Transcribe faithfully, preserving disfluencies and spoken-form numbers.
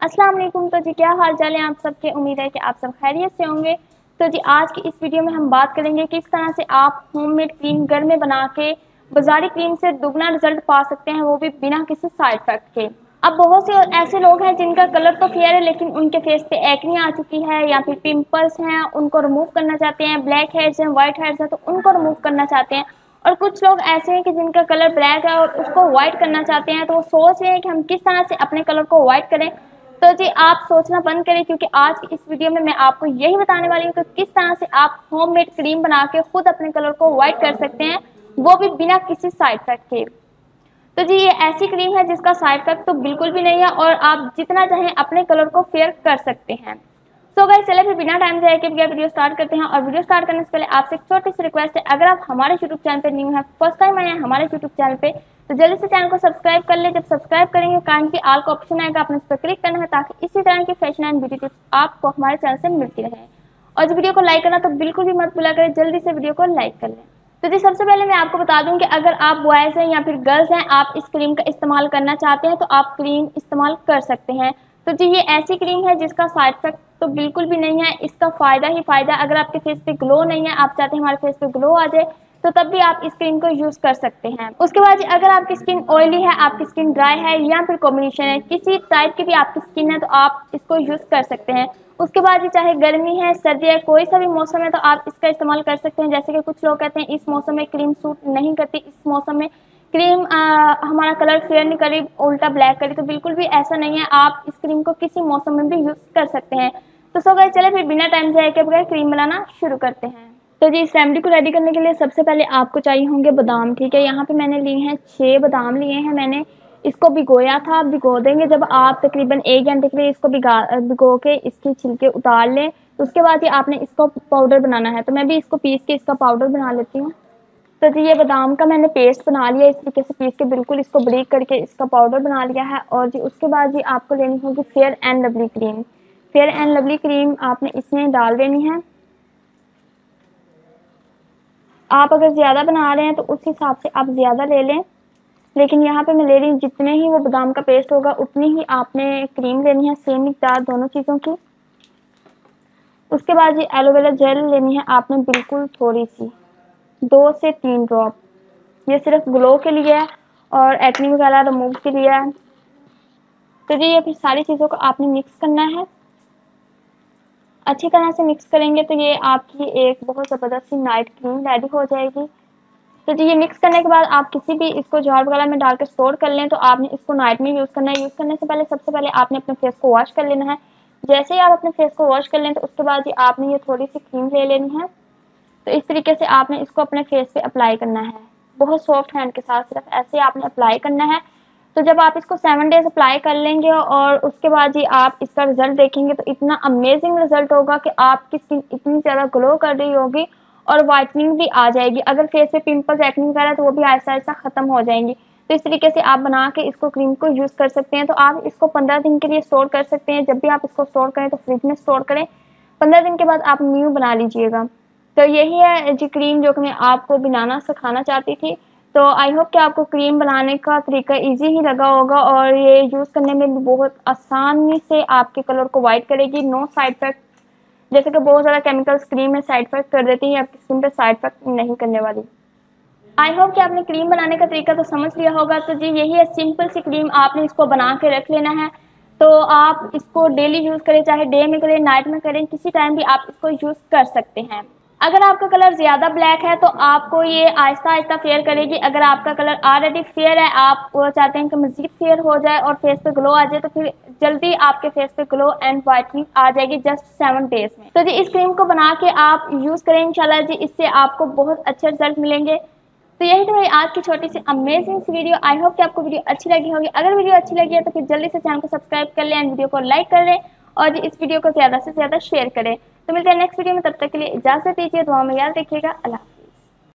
अस्सलाम वालेकुम। तो जी क्या हाल चाल है आप सबके। उम्मीद है कि आप सब खैरियत से होंगे। तो जी आज की इस वीडियो में हम बात करेंगे किस तरह से आप होममेड क्रीम घर में बना के बाजारी क्रीम से दुगना रिजल्ट पा सकते हैं, वो भी बिना किसी साइड इफेक्ट के। अब बहुत से ऐसे लोग हैं जिनका कलर तो फेयर है लेकिन उनके फेस पे एक्ने आ चुकी है या फिर पिंपल्स हैं, उनको रिमूव करना चाहते हैं। ब्लैक हेड्स हैं, व्हाइट हेड्स हैं, तो उनको रिमूव करना चाहते हैं। और कुछ लोग ऐसे हैं कि जिनका कलर ब्लैक है और उसको व्हाइट करना चाहते हैं, तो वो सोच रहे हैं कि हम किस तरह से अपने कलर को व्हाइट करें। तो जी आप सोचना बंद करें, क्योंकि आज की इस वीडियो में मैं आपको यही बताने वाली हूँ कि किस तरह से आप होममेड क्रीम बना के खुद अपने कलर को व्हाइट कर सकते हैं, वो भी बिना किसी साइड इफेक्ट के। तो जी ये ऐसी क्रीम है जिसका साइड इफेक्ट तो बिल्कुल भी नहीं है और आप जितना चाहें अपने कलर को फेयर कर सकते हैं। सो गाइस चले फिर बिना टाइम जाए के वीडियो स्टार्ट करते हैं। और वीडियो स्टार्ट करने से पहले आपसे एक छोटी सी रिक्वेस्ट है, अगर आप हमारे यूट्यूब चैनल पे न्यू है, फर्स्ट टाइम आए हैं हमारे यूट्यूब चैनल पे, तो जल्दी से चैनल को सब्सक्राइब कर ले। जब सब्सक्राइब करेंगे कान की आल का ऑप्शन आएगा, आपने उस पर क्लिक करना है ताकि इसी तरह की फैशन एंड ब्यूटी टिप्स आपको हमारे चैनल से मिलती रहे। और वीडियो को लाइक करना तो बिल्कुल भी मत भूला करें, जल्दी से वीडियो को लाइक कर लें। तो जी सबसे पहले मैं आपको बता दूं कि अगर आप बॉयज हैं या फिर गर्ल्स हैं, आप इस क्रीम का इस्तेमाल करना चाहते हैं तो आप क्रीम इस्तेमाल कर सकते हैं। तो जी ये ऐसी क्रीम है जिसका साइड इफेक्ट तो बिल्कुल भी नहीं है, इसका फायदा ही फायदा। अगर आपके फेस पे ग्लो नहीं है, आप चाहते हैं हमारे फेस पे ग्लो आ जाए, तो तब भी आप इस क्रीम को यूज कर सकते हैं। उसके बाद अगर आपकी स्किन ऑयली है, आपकी स्किन ड्राई है या फिर कॉम्बिनेशन है, किसी टाइप की भी आपकी स्किन है, तो आप इसको यूज कर सकते हैं। उसके बाद चाहे गर्मी है, सर्दी है, कोई सा भी मौसम है, तो आप इसका इस्तेमाल कर सकते हैं। जैसे कि कुछ लोग कहते हैं इस मौसम में क्रीम सूट नहीं करती, इस मौसम में क्रीम आ, हमारा कलर फेयर नहीं करी, उल्टा ब्लैक करी, तो बिल्कुल भी ऐसा नहीं है। आप इस क्रीम को किसी मौसम में भी यूज कर सकते हैं। तो सो गाइस चले फिर बिना टाइम जाए के बगैर क्रीम बनाना शुरू करते हैं। तो जी इस रेमेडी को रेडी करने के लिए सबसे पहले आपको चाहिए होंगे बादाम। ठीक है, यहाँ पे मैंने लिए हैं छह बादाम लिए हैं। मैंने इसको भिगोया था, भिगो देंगे जब आप तकरीबन एक घंटे के लिए इसको भिगा भिगो के इसकी छिलके उतार लें, तो उसके बाद ही आपने इसको पाउडर बनाना है। तो मैं भी इसको पीस के इसका पाउडर बना लेती हूँ। तो जी ये बादाम का मैंने पेस्ट बना लिया, इस तरीके से पीस के बिल्कुल इसको ब्रेक करके इसका पाउडर बना लिया है। और जी उसके बाद जी आपको लेनी होगी fair and lovely cream. Fair and lovely cream आपने इसमें डाल देनी है। आप अगर ज़्यादा बना रहे हैं तो उस हिसाब से आप ज़्यादा ले लें, लेकिन यहाँ पे मैं ले रही हूँ जितने ही वो बादाम का पेस्ट होगा उतनी ही आपने क्रीम लेनी है, सेम मिकदार दोनों चीज़ों की। उसके बाद ये एलोवेरा जेल लेनी है आपने, बिल्कुल थोड़ी सी, दो से तीन ड्रॉप। ये सिर्फ ग्लो के लिए है और एक्ने वगैरह रिमूव के लिए है। तो जी ये फिर सारी चीज़ों को आपने मिक्स करना है। अच्छी तरह से मिक्स करेंगे तो ये आपकी एक बहुत ज़बरदस्त सी नाइट क्रीम रेडी हो जाएगी। तो जी ये मिक्स करने के बाद आप किसी भी इसको जार वगैरह में डालकर स्टोर कर लें। तो आपने इसको नाइट में यूज़ करना है। यूज़ करने से पहले सबसे पहले आपने अपने फेस को वॉश कर लेना है। जैसे ही आप अपने फेस को वॉश कर लें तो उसके बाद ही आपने ये थोड़ी सी क्रीम ले लेनी है। तो इस तरीके से आपने इसको अपने फेस पे अप्लाई करना है, बहुत सॉफ्ट हैंड के साथ, सिर्फ ऐसे आपने अप्लाई करना है। तो जब आप इसको सेवन डेज अप्लाई कर लेंगे और उसके बाद ही आप इसका रिजल्ट देखेंगे तो इतना अमेजिंग रिजल्ट होगा कि आपकी स्किन इतनी ज़्यादा ग्लो कर रही होगी और वाइटनिंग भी आ जाएगी। अगर फेस पे पिंपल्स एक्ने वगैरह तो वो भी आहिस्ता आहिस्ता ख़त्म हो जाएंगी। तो इस तरीके से आप बना के इसको क्रीम को यूज़ कर सकते हैं। तो आप इसको पंद्रह दिन के लिए स्टोर कर सकते हैं। जब भी आप इसको स्टोर करें तो फ्रिज में स्टोर करें, पंद्रह दिन के बाद आप न्यू बना लीजिएगा। तो यही है जी क्रीम जो कि मैं आपको बनाना सिखाना चाहती थी। तो आई होप कि आपको क्रीम बनाने का तरीका इजी ही लगा होगा और ये यूज़ करने में भी बहुत आसानी से आपके कलर को वाइट करेगी। नो साइड इफेक्ट, जैसे कि बहुत ज़्यादा केमिकल्स क्रीम में साइड इफेक्ट कर देती है, आपकी स्किन पे साइड इफेक्ट नहीं करने वाली। आई होप कि आपने क्रीम बनाने का तरीका तो समझ लिया होगा। तो जी यही है सिंपल सी क्रीम, आपने इसको बना के रख लेना है। तो आप इसको डेली यूज़ करें, चाहे डे में करें, नाइट में करें, किसी टाइम भी आप इसको यूज़ कर सकते हैं। अगर आपका कलर ज़्यादा ब्लैक है तो आपको ये आहिस्ता आहिस्ता फेयर करेगी। अगर आपका कलर ऑलरेडी फेयर है, आप वो चाहते हैं कि मज़ीद फेयर हो जाए और फेस पे ग्लो आ जाए, तो फिर जल्दी आपके फेस पे ग्लो एंड वाइटनिंग आ जाएगी जस्ट सेवन डेज में। तो जी इस क्रीम को बना के आप यूज़ करें, इंशाल्लाह जी इससे आपको बहुत अच्छे रिजल्ट मिलेंगे। तो यही तो मेरी आज की छोटी सी अमेजिंग सी वीडियो। आई होप कि आपको वीडियो अच्छी लगी होगी। अगर वीडियो अच्छी लगी है तो फिर जल्दी से चैनल को सब्सक्राइब कर लें एंड वीडियो को लाइक कर लें और इस वीडियो को ज़्यादा से ज़्यादा शेयर करें। तो मिलते हैं नेक्स्ट वीडियो में, तब तक के लिए इजाज़त दीजिए, दुआ में याद रखिएगा। अल्लाह।